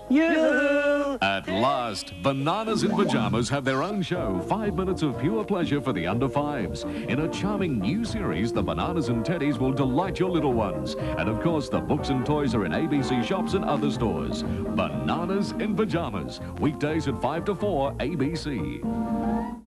Yoo-hoo! At last, Bananas in Pyjamas have their own show, 5 minutes of pure pleasure for the under fives. In a charming new series, the Bananas and Teddies will delight your little ones. And of course, the books and toys are in ABC shops and other stores. Bananas in Pyjamas, weekdays at 5 to 4, ABC.